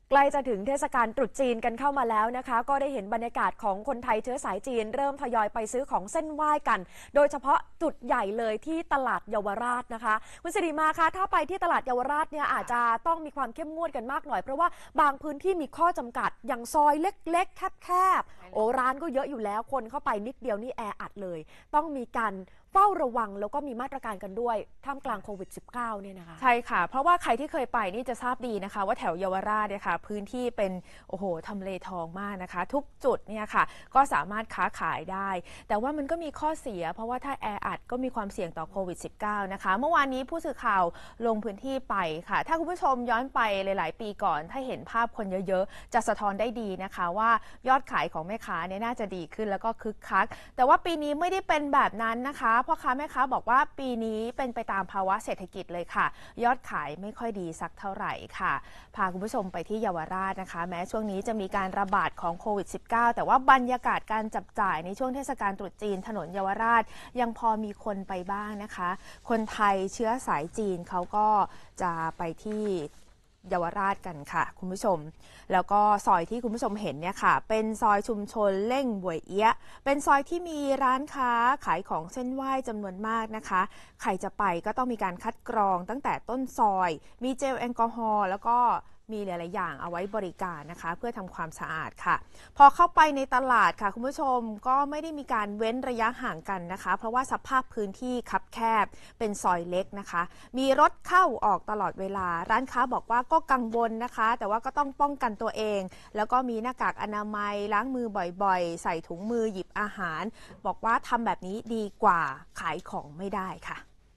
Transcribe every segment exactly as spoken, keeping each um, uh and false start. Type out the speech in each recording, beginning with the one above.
ใกล้จะถึงเทศกาลตรุษจีนกันเข้ามาแล้วนะคะก็ได้เห็นบรรยากาศของคนไทยเชื้อสายจีนเริ่มทยอยไปซื้อของเส้นไหว้กันโดยเฉพาะจุดใหญ่เลยที่ตลาดเยาวราชนะคะคุณสิริมาคะถ้าไปที่ตลาดเยาวราชเนี่ยอาจจะต้องมีความเข้มงวดกันมากหน่อยเพราะว่าบางพื้นที่มีข้อจำกัดอย่างซอยเล็กๆแคบๆโอ้ร้านก็เยอะอยู่แล้วคนเข้าไปนิดเดียวนี่แออัดเลยต้องมีการเฝ้าระวังแล้วก็มีมาตรการกันด้วยท่ามกลางโควิด สิบเก้า เนี่ยนะคะใช่ค่ะเพราะว่าใครที่เคยไปนี่จะทราบดีนะคะว่าแถวเยาวราชเนี่ยค่ะพื้นที่เป็นโอ้โหทำเลทองมากนะคะทุกจุดเนี่ยค่ะก็สามารถค้าขายได้แต่ว่ามันก็มีข้อเสียเพราะว่าถ้าแออัดก็มีความเสี่ยงต่อโควิด สิบเก้า นะคะเมื่อวานนี้ผู้สื่อข่าวลงพื้นที่ไปค่ะถ้าคุณผู้ชมย้อนไปหลายๆปีก่อนถ้าเห็นภาพคนเยอะๆจะสะท้อนได้ดีนะคะว่ายอดขายของแม่ค้าเนี่ยน่าจะดีขึ้นแล้วก็คึกคักแต่ว่าปีนี้ไม่ได้เป็นแบบนั้นนะคะพ่อค้าแม่ค้าบอกว่าปีนี้เป็นไปตามภาวะเศรษฐกิจเลยค่ะยอดขายไม่ค่อยดีสักเท่าไหร่ค่ะพาคุณผู้ชมไปที่เยาวราชนะคะแม้ช่วงนี้จะมีการระบาดของโควิด สิบเก้า แต่ว่าบรรยากาศการจับจ่ายในช่วงเทศกาลตรุษจีนถนนเยาวราชยังพอมีคนไปบ้างนะคะคนไทยเชื้อสายจีนเขาก็จะไปที่เยาวราชกันค่ะคุณผู้ชมแล้วก็ซอยที่คุณผู้ชมเห็นเนี่ยค่ะเป็นซอยชุมชนเล่งบวยเอี้ยเป็นซอยที่มีร้านค้าขายของเส้นไหว้จำนวนมากนะคะใครจะไปก็ต้องมีการคัดกรองตั้งแต่ต้นซอยมีเจลแอลกอฮอล์แล้วก็มีหลายๆอย่างเอาไว้บริการนะคะเพื่อทำความสะอาดค่ะพอเข้าไปในตลาดค่ะคุณผู้ชมก็ไม่ได้มีการเว้นระยะห่างกันนะคะเพราะว่าสภาพพื้นที่คับแคบเป็นซอยเล็กนะคะมีรถเข้าออกตลอดเวลาร้านค้าบอกว่าก็กังวลนะคะแต่ว่าก็ต้องป้องกันตัวเองแล้วก็มีหน้ากากอนามัยล้างมือบ่อยๆใส่ถุงมือหยิบอาหารบอกว่าทำแบบนี้ดีกว่าขายของไม่ได้ค่ะ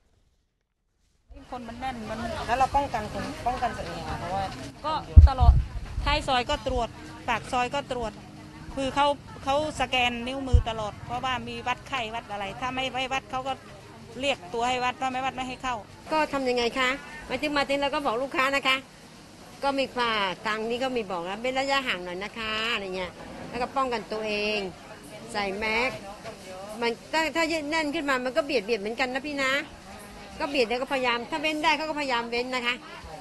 คนมันแน่นมันแล้วเราป้องกันคนป้องกันตัวเองเพราะว่าก็ตลอดท้ายซอยก็ตรวจปากซอยก็ตรวจคือเขาเขาสแกนนิ้วมือตลอดเพราะว่ามีวัดไข้วัดอะไรถ้าไม่ไม่วัดเขาก็เรียกตัวให้วัดถ้าไม่วัดไม่ให้เข้าก็ทำยังไงคะมาถึงมาถึงเราก็บอกลูกค้านะคะก็มีฝากทางนี้ก็มีบอกแล้วเป็นระยะห่างหน่อยนะคะอะไรเงี้ยแล้วก็ป้องกันตัวเองใส่แมสมันถ้าถ้าแน่นขึ้นมามันก็เบียดเบียดเหมือนกันนะพี่นะก็เบียดแล้วก็พยายามถ้าเว้นได้เขาก็พยายามเว้นนะคะ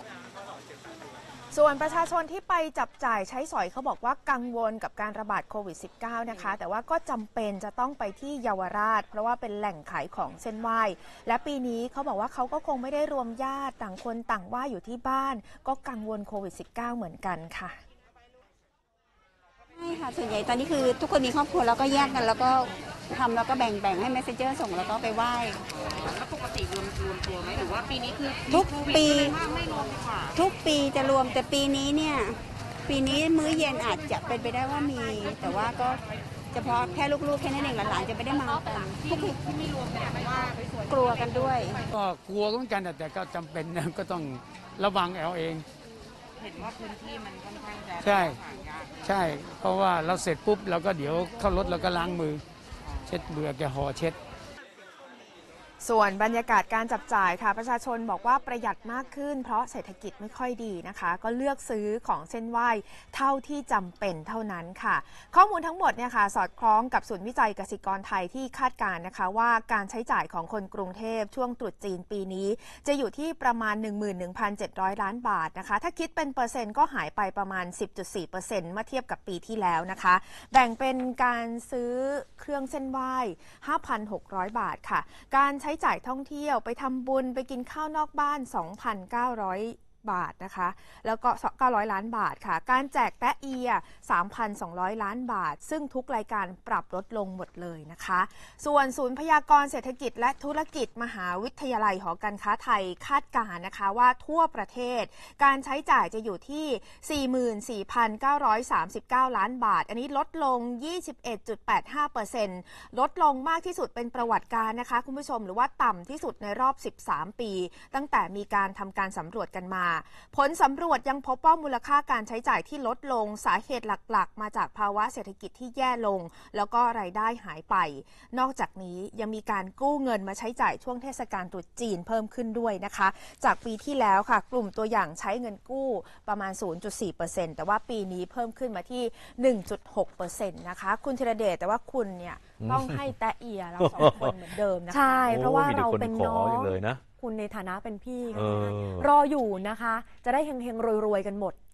ส่วนประชาชนที่ไปจับจ่ายใช้สอยเขาบอกว่ากังวลกับการระบาดโควิด สิบเก้า นะคะแต่ว่าก็จำเป็นจะต้องไปที่เยาวราชเพราะว่าเป็นแหล่งขายของเส้นไหว้และปีนี้เขาบอกว่าเขาก็คงไม่ได้รวมญาติต่างคนต่างไหว้อยู่ที่บ้านก็กังวลโควิด สิบเก้า เหมือนกันค่ะใช่ค่ะส่วนใหญ่ตอนนี้คือทุกคนมีครอบครัวแล้วก็แยกกันแล้วก็ทำแล้วก็แบ่งๆให้ messenger ส่งแล้วก็ไปไหว้แล้วปกติรวมรวมตัวไหมหรือว่าปีนี้คือทุกปีไม่รวมดีกว่าทุกปีจะรวมแต่ปีนี้เนี่ยปีนี้มื้อเย็นอาจจะเป็นไปได้ว่ามีแต่ว่าก็เฉพาะแค่ลูกๆแค่นั้นเองหลานๆจะไม่ได้มากันที่ที่ไม่รวมเนี่ยว่ากลัวกันด้วยก็กลัวเหมือนกันแต่ก็จำเป็นนะก็ต้องระวังเอาเองเห็นว่าพื้นที่มันค่อนข้างจะใช่ใช่เพราะว่าเราเสร็จปุ๊บเราก็เดี๋ยวเข้ารถเราก็ล้างมือเช็ดมือแกห่อเช็ดส่วนบรรยากาศการจับจ่ายค่ะประชาชนบอกว่าประหยัดมากขึ้นเพราะเศรษฐกิจไม่ค่อยดีนะคะก็เลือกซื้อของเส้นไหว้เท่าที่จำเป็นเท่านั้นค่ะข้อมูลทั้งหมดเนี่ยค่ะสอดคล้องกับศูนย์วิจัยกสิกรไทยที่คาดการณ์นะคะว่าการใช้จ่ายของคนกรุงเทพช่วงตรุษจีนปีนี้จะอยู่ที่ประมาณ หนึ่งหมื่นหนึ่งพันเจ็ดร้อย ล้านบาทนะคะถ้าคิดเป็นเปอร์เซ็นต์ก็หายไปประมาณ สิบจุดสี่เปอร์เซ็นต์ เมื่อเทียบกับปีที่แล้วนะคะแบ่งเป็นการซื้อเครื่องเส้นไหว้ ห้าพันหกร้อย บาทค่ะการใช้ใช้จ่ายท่องเที่ยวไปทำบุญไปกินข้าวนอกบ้าน สองพันเก้าร้อย บาทนะคะแล้วก็เก้าร้อยล้านบาทค่ะการแจกแตะเอีย สามพันสองร้อย ล้านบาทซึ่งทุกรายการปรับลดลงหมดเลยนะคะส่วนศูนย์พยากรณ์เศรษฐกิจและธุรกิจมหาวิทยาลัยหอการค้าไทยคาดการณ์นะคะว่าทั่วประเทศการใช้จ่ายจะอยู่ที่ สี่หมื่นสี่พันเก้าร้อยสามสิบเก้า ล้านบาทอันนี้ลดลง ยี่สิบเอ็ดจุดแปดห้าเปอร์เซ็นต์ ลดลงมากที่สุดเป็นประวัติการนะคะคุณผู้ชมหรือว่าต่ำที่สุดในรอบสิบสามปีตั้งแต่มีการทำการสำรวจกันมาผลสำรวจยังพบว่ามูลค่าการใช้จ่ายที่ลดลงสาเหตุหลักๆมาจากภาวะเศรษฐกิจที่แย่ลงแล้วก็รายได้หายไปนอกจากนี้ยังมีการกู้เงินมาใช้จ่ายช่วงเทศกาลตรุษจีนเพิ่มขึ้นด้วยนะคะจากปีที่แล้วค่ะกลุ่มตัวอย่างใช้เงินกู้ประมาณ ศูนย์จุดสี่เปอร์เซ็นต์ แต่ว่าปีนี้เพิ่มขึ้นมาที่ หนึ่งจุดหกเปอร์เซ็นต์ นะคะคุณธีรเดชแต่ว่าคุณเนี่ยต้องให้แตะเอียเราสองคนเหมือนเดิมนะคะใช่เพราะว่าเราเป็นน้องเลยนะคุณในฐานะเป็นพี่รออยู่นะคะจะได้เฮงๆรวยๆกันหมด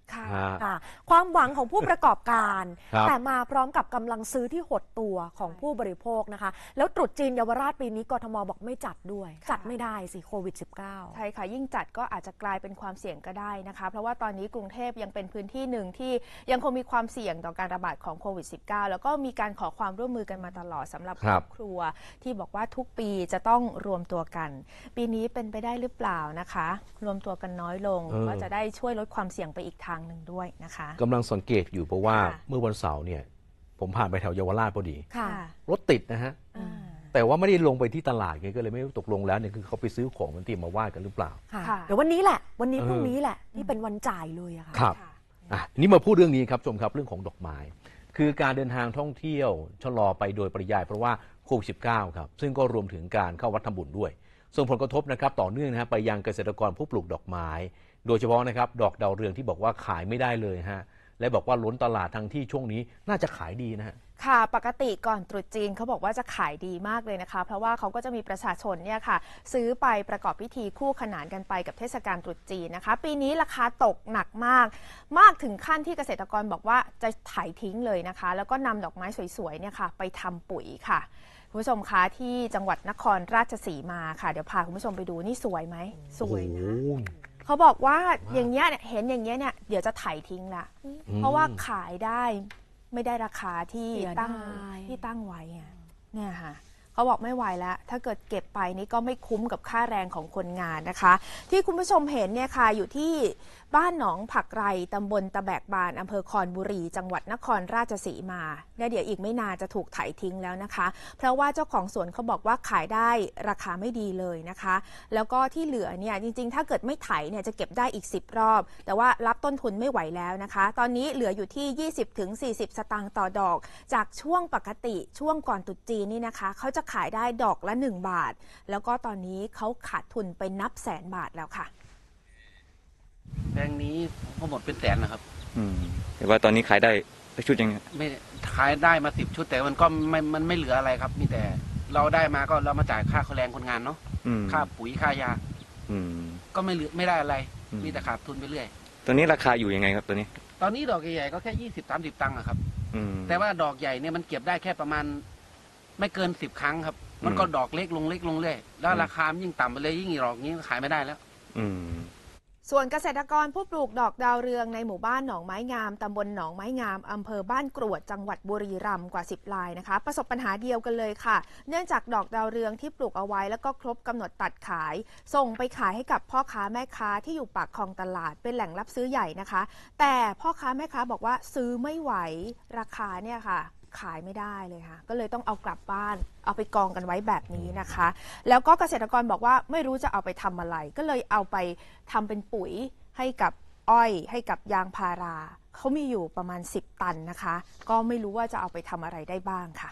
ค่ะฮะค่ะความหวังของผู้ประกอบการครับแต่มาพร้อมกับกำลังซื้อที่หดตัวของผู้บริโภคนะคะ แล้วตรุษจีนเยาวราชปีนี้กทมบอกไม่จัดด้วย จัดไม่ได้สิโควิด สิบเก้าใช่ค่ะยิ่งจัดก็อาจจะกลายเป็นความเสี่ยงก็ได้นะคะ เพราะว่าตอนนี้กรุงเทพยังเป็นพื้นที่หนึ่งที่ยังคงมีความเสี่ยงต่อการระบาดของโควิด สิบเก้า แล้วก็มีการขอความร่วมมือกันมาตลอดสำหรับคครับ รอบครัวที่บอกว่าทุกปีจะต้องรวมตัวกัน ปีนี้เป็นไปได้หรือเปล่านะคะ รวมตัวกันน้อยลงเออก็จะได้ช่วยลดความเสี่ยงไปอีกทางหนึ่งด้วยนะคะกำลังสังเกตอยู่เพราะว่าค่ะเมื่อวันเสาร์เนี่ยผมผ่านไปแถวเยาวราชพอดีค่ะรถติดนะฮะอ่าแต่ว่าไม่ได้ลงไปที่ตลาดไงก็เลยไม่รู้ตกลงแล้วเนี่ยคือเขาไปซื้อของมันเตรียมมาไหว้กันหรือเปล่าค่ะค่ะเดี๋ยววันนี้แหละ วันนี้เออพรุ่งนี้แหละที่เป็นวันจ่ายเลยอะค่ะครับ อ่ะนี่มาพูดเรื่องนี้ครับชมครับเรื่องของดอกไม้ คือการเดินทางท่องเที่ยวชะลอไปโดยปริยายเพราะว่าโควิด สิบเก้า ครับซึ่งก็รวมถึงการเข้าวัดทำบุญด้วยส่งผลกระทบนะครับต่อเนื่องนะฮะไปยังเกษตรกรผู้ปลูกดอกไม้ โดยเฉพาะนะครับดอกดาวเรืองที่บอกว่าขายไม่ได้เลยฮะและบอกว่าล้นตลาดทั้งที่ช่วงนี้น่าจะขายดีนะฮะค่ะปกติก่อนตรุษจีนเขาบอกว่าจะขายดีมากเลยนะคะ เพราะว่าเขาก็จะมีประชาชนเนี่ยค่ะ ซื้อไปประกอบพิธีคู่ขนานกันไปกับเทศกาลตรุษจีนนะคะ ปีนี้ราคาตกหนักมาก มากถึงขั้นที่เกษตรกรบอกว่าจะไถทิ้งเลยนะคะ แล้วก็นำดอกไม้สวยๆเนี่ยค่ะไปทำปุ๋ยค่ะคุณผู้ชมคะที่จังหวัดนครราชสีมาค่ะเดี๋ยวพาคุณผู้ชมไปดูนี่สวยไหมสวยนะโอ้โหเขาบอกว่าอย่างเงี้ยเนี่ยเห็นอย่างเงี้ยเนี่ยเดี๋ยวจะไถทิ้งละเพราะว่าขายได้ไม่ได้ราคาที่เสียตั้งดายที่ตั้งไว้อะเนี่ยค่ะเขาบอกไม่ไหวแล้ว ถ้าเกิดเก็บไปนี่ก็ไม่คุ้มกับค่าแรงของคนงานนะคะ ที่คุณผู้ชมเห็นเนี่ยค่ะอยู่ที่บ้านหนองผักไรตำบลตะแบกบานอำเภอคอนบุรี จังหวัดนครราชสีมาเนี่ยเดี๋ยวอีกไม่นานจะถูกไถทิ้งแล้วนะคะ เพราะว่าเจ้าของสวนเขาบอกว่าขายได้ราคาไม่ดีเลยนะคะ แล้วก็ที่เหลือเนี่ยจริงๆ ถ้าเกิดไม่ไถเนี่ยจะเก็บได้อีกสิบรอบ แต่ว่ารับต้นทุนไม่ไหวแล้วนะคะ ตอนนี้เหลืออยู่ที่ ยี่สิบถึงสี่สิบ สตางค์ต่อดอก จากช่วงปกติช่วงก่อนตรุษจีนนี่นะคะเขาจะขายได้ดอกละหนึ่งบาท แล้วก็ตอนนี้เขาขาดทุนไปนับแสนบาทแล้วค่ะแปลงนี้ก็หมดเป็นแสนนะครับอืมแต่ว่าตอนนี้ขายได้สักชุดยังไงไม่ขายได้มาสิบชุด แต่มันก็ไม่มันไม่เหลืออะไรครับ มีแต่เราได้มาก็เรามาจ่ายค่าแรงคนงานเนาะอืมค่าปุ๋ยค่ายาอืมก็ไม่เหลือไม่ได้อะไรอืมมีแต่ขาดทุนไปเรื่อยตอนนี้ราคาอยู่ยังไงครับตัวนี้ตอนนี้ดอกใหญ่ๆก็แค่ยี่สิบสามสิบตังค์อะครับอืมแต่ว่าดอกใหญ่เนี่ยมันเก็บได้แค่ประมาณ ไม่เกินสิบครั้งครับ มันก็ดอกเล็กลงเล็กลงเรื่อยแล้วราคามันยิ่งต่ำไปเลยยิ่งดอกนี้ขายไม่ได้แล้วอืมส่วนเกษตรกรผู้ปลูกดอกดาวเรืองในหมู่บ้านหนองไม้งามตำบลหนองไม้งามอำเภอบ้านกรวดจังหวัดบุรีรัมย์กว่าสิบรายนะคะ ประสบปัญหาเดียวกันเลยค่ะ เนื่องจากดอกดาวเรืองที่ปลูกเอาไว้แล้วก็ครบกำหนดตัดขาย ส่งไปขายให้กับพ่อค้าแม่ค้าที่อยู่ปากคลองตลาดเป็นแหล่งรับซื้อใหญ่นะคะ แต่พ่อค้าแม่ค้าบอกว่าซื้อไม่ไหวราคาเนี่ยค่ะ ขายไม่ได้เลยค่ะ ก็เลยต้องเอากลับบ้าน เอาไปกองกันไว้แบบนี้นะคะ แล้วก็เกษตรกรบอกว่าไม่รู้จะเอาไปทำอะไร ก็เลยเอาไปทำเป็นปุ๋ยให้กับอ้อยให้กับยางพาราเขามีอยู่ประมาณสิบตันนะคะ ก็ไม่รู้ว่าจะเอาไปทำอะไรได้บ้างค่ะ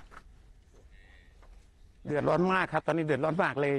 เดือดร้อนมากครับ ตอนนี้เดือดร้อนมากเลย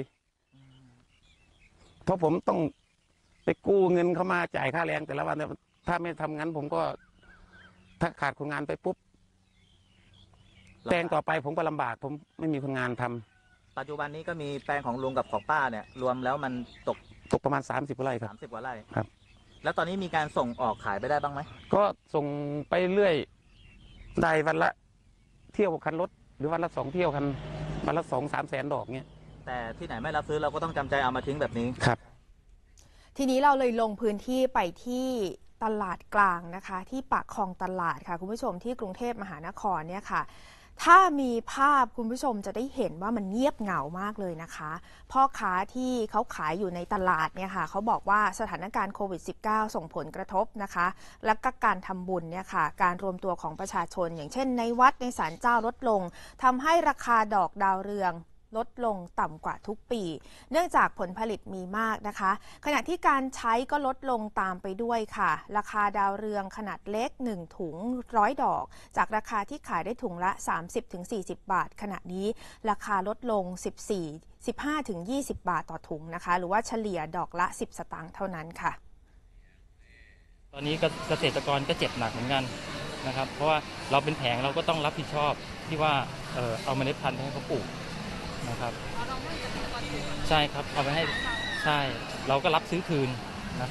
เพราะผมต้องไปกู้เงินเข้ามาจ่ายค่าแรงแต่ละวันเนี่ยถ้าไม่ทำงั้นผมก็ถ้าขาดคนงานไปปุ๊บแปลงต่อไปผมก็ลำบาก ผมไม่มีคนงานทำปัจจุบันนี้ก็มีแปลงของลุงกับของป้าเนี่ย รวมแล้วมันตกตกประมาณสามสิบไร่ครับสามสิบกว่าไร่ครับแล้วตอนนี้มีการส่งออกขายไปได้บ้างไหมก็ส่งไปเรื่อยได้วันละเที่ยวคันรถ หรือวันละสองเที่ยวคันวันละสองสามแสนดอกเนี้ยแต่ที่ไหนไม่รับซื้อเราก็ต้องจำใจเอามาทิ้งแบบนี้ครับทีนี้เราเลยลงพื้นที่ไปที่ตลาดกลางนะคะ ที่ปากคลองตลาดค่ะคุณผู้ชมที่กรุงเทพมหานครเนี่ยค่ะ ถ้ามีภาพคุณผู้ชมจะได้เห็นว่ามันเงียบเหงามากเลยนะคะพ่อค้าที่เขาขายอยู่ในตลาดเนี่ยค่ะเขาบอกว่าสถานการณ์โควิด สิบเก้า ส่งผลกระทบนะคะ และก็การทำบุญเนี่ยค่ะการรวมตัวของประชาชน อย่างเช่นในวัดในศาลเจ้าลดลงทำให้ราคาดอกดาวเรืองลดลงต่ำกว่าทุกปี เนื่องจากผลผลิตมีมากนะคะ ขณะที่การใช้ก็ลดลงตามไปด้วยค่ะ ราคาดาวเรืองขนาดเล็กหนึ่งถุงร้อยดอก จากราคาที่ขายได้ถุงละ สามสิบถึงสี่สิบ บาท ขณะนี้ราคาลดลง สิบสี่ สิบห้าถึงยี่สิบ บาทต่อถุงนะคะ หรือว่าเฉลี่ยดอกละ สิบ สตางค์เท่านั้นค่ะตอนนี้เกษตรกรก็เจ็บหนักเหมือนกันนะครับ เพราะว่าเราเป็นแผงเราก็ต้องรับผิดชอบที่ว่าเออเอาเมล็ดพันธุ์ให้เขาปลูกนะครับใช่ครับเอาไปให้ใช่เราก็รับซื้อคืนนะครับ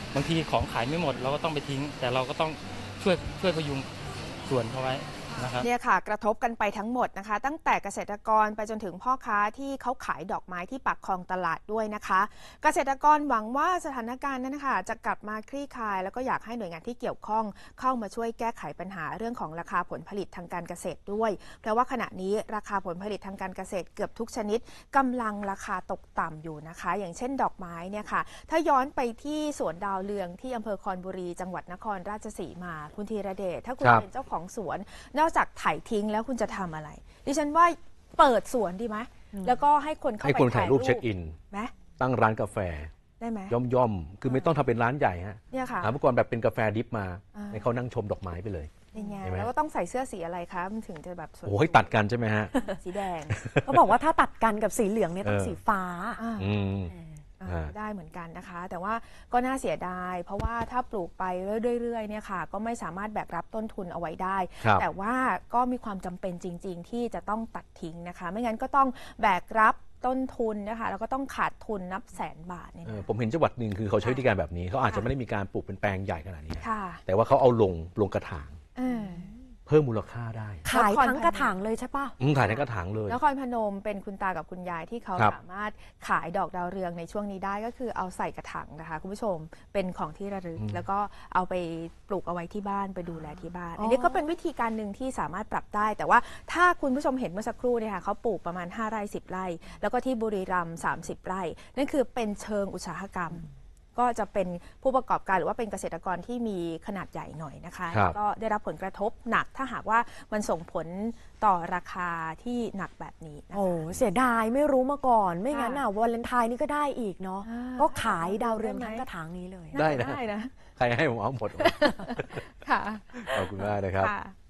บางทีของขายไม่หมดเราก็ต้องไปทิ้ง แต่เราก็ต้องช่วยช่วยพยุงส่วนเขาไว้นะครับเนี่ยค่ะกระทบกันไปทั้งหมดนะคะ ตั้งแต่เกษตรกรไปจนถึงพ่อค้าที่เขาขายดอกไม้ที่ปากคลองตลาดด้วยนะคะ เกษตรกรหวังว่าสถานการณ์นั้นนะคะจะกลับมาคลี่คลาย แล้วก็อยากให้หน่วยงานที่เกี่ยวข้องเข้ามาช่วยแก้ไขปัญหาเรื่องของราคาผลผลิตทางการเกษตรด้วย เพราะว่าขณะนี้ราคาผลผลิตทางการเกษตรเกือบทุกชนิดกำลังราคาตกต่ำอยู่นะคะ อย่างเช่นดอกไม้เนี่ยค่ะถ้าย้อนไปที่สวนดาวเรืองที่อำเภอคอนบุรีจังหวัดนครราชสีมาคุณธีรเดชถ้าคุณเป็นเจ้าของสวนนอกจากไถทิ้งแล้วคุณจะทำอะไรดิฉันว่าเปิดสวนดีไหมแล้วก็ให้คนเข้าไปให้คนถ่ายรูปเช็คอินไหมตั้งร้านกาแฟได้ไหมย่อมย่อมๆคือไม่ต้องทำเป็นร้านใหญ่ฮะเนี่ยค่ะเมื่อก่อนแบบเป็นกาแฟดิฟมาอ่าให้เขานั่งชมดอกไม้ไปเลยยังไงเห็นไหมแล้วก็ต้องใส่เสื้อสีอะไรคะมันถึงจะแบบสวยโอ้ยตัดกันใช่ไหมฮะสีแดงเขาบอกว่าถ้าตัดกันกับสีเหลืองเนี่ยต้องเออสีฟ้าอ่าอืมอ่าอ่าได้เหมือนกันนะคะ แต่ว่าก็น่าเสียดาย เพราะว่าถ้าปลูกไปเรื่อยๆเนี่ยค่ะก็ไม่สามารถแบกรับต้นทุนเอาไว้ได้ครับแต่ว่าก็มีความจำเป็นจริง ๆ ที่จะต้องตัดทิ้งนะคะ ไม่งั้นก็ต้องแบกรับต้นทุนนะคะแล้วก็ต้องขาดทุนนับแสนบาทเนี่ยเออนะผมเห็นจังหวัดหนึ่งคือเขาใช้วิธีการแบบนี้เขาอาจจะไม่ได้มีการปลูกเป็นแปลงใหญ่ขนาดนี้ค่ะแต่ว่าเขาเอาลงลงกระถางเออเพิ่มมูลค่าได้ขายทั้งกระถางเลยใช่ปะอืมถ่ายในกระถางเลยนครพนมเป็นคุณตากับคุณยายที่เขาครับสามารถขายดอกดาวเรืองในช่วงนี้ได้ก็คือเอาใส่กระถางนะคะคุณผู้ชมเป็นของที่ระลึกอืมแล้วก็เอาไปปลูกเอาไว้ที่บ้านไปดูแลที่บ้านอ๋ออัอันนี้ก็เป็นวิธีการหนึ่งที่สามารถปรับได้ แต่ว่าถ้าคุณผู้ชมเห็นเมื่อสักครู่เนี่ยค่ะเขาปลูกประมาณห้าไร่สิบไร่ แล้วก็ที่บุรีรัมย์สามสิบไร่นั่นคือเป็นเชิงอุตสาหกรรม ก็จะเป็นผู้ประกอบการหรือว่าเป็นเกษตรกรที่มีขนาดใหญ่หน่อยนะคะครับก็ได้รับผลกระทบหนักถ้าหากว่ามันส่งผลต่อราคาที่หนักแบบนี้นะคะโอ้เสียดายไม่รู้มาก่อน ไม่งั้นค่ะอ่ะวาเลนไทน์นี่ก็ได้อีกเนาะอ่าก็ขายดาวเรืองได้ไหมทั้งกระถางนี้เลยได้นะได้นะใครให้ผมเอาหมดค่ะขอบคุณมากนะครับค่ะ